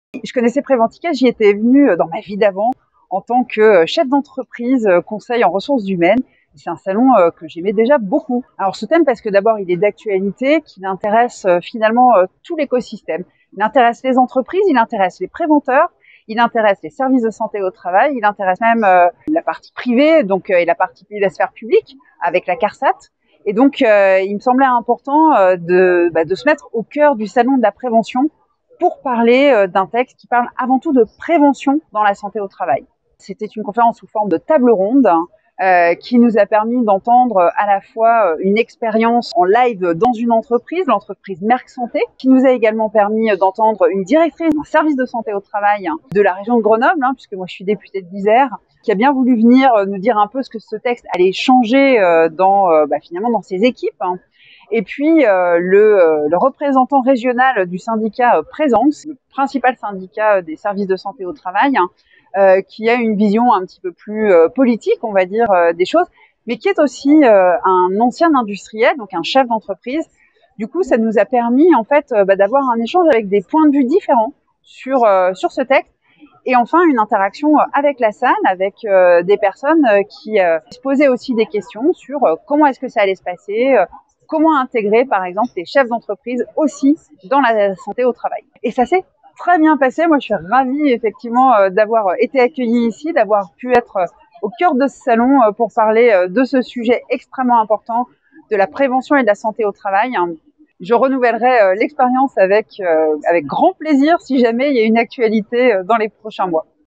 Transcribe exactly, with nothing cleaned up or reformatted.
Je connaissais Préventica, j'y étais venue dans ma vie d'avant en tant que chef d'entreprise conseil en ressources humaines. C'est un salon que j'aimais déjà beaucoup. Alors ce thème parce que d'abord il est d'actualité, qu'il intéresse finalement tout l'écosystème. Il intéresse les entreprises, il intéresse les préventeurs, il intéresse les services de santé au travail, il intéresse même la partie privée donc, et la partie de la sphère publique avec la CARSAT. Et donc euh, il me semblait important de, bah, de se mettre au cœur du salon de la prévention pour parler d'un texte qui parle avant tout de prévention dans la santé au travail. C'était une conférence sous forme de table ronde euh, qui nous a permis d'entendre à la fois une expérience en live dans une entreprise, l'entreprise Merck Santé, qui nous a également permis d'entendre une directrice d'un service de santé au travail de la région de Grenoble, hein, puisque moi je suis députée de l'Isère, qui a bien voulu venir nous dire un peu ce que ce texte allait changer euh, dans, euh, bah, finalement dans ses équipes. Hein. Et puis euh, le, euh, le représentant régional du syndicat euh, Présence, le principal syndicat des services de santé au travail, hein, euh, qui a une vision un petit peu plus euh, politique, on va dire, euh, des choses, mais qui est aussi euh, un ancien industriel, donc un chef d'entreprise. Du coup, ça nous a permis en fait euh, bah, d'avoir un échange avec des points de vue différents sur euh, sur ce texte. Et enfin, une interaction avec la salle, avec euh, des personnes qui euh, se posaient aussi des questions sur euh, comment est-ce que ça allait se passer, euh, comment intégrer, par exemple, les chefs d'entreprise aussi dans la santé au travail. Et ça s'est très bien passé. Moi, je suis ravie, effectivement, euh, d'avoir été accueillie ici, d'avoir pu être euh, au cœur de ce salon euh, pour parler euh, de ce sujet extrêmement important, de la prévention et de la santé au travail. Je renouvellerai euh, l'expérience avec, euh, avec grand plaisir si jamais il y a une actualité euh, dans les prochains mois.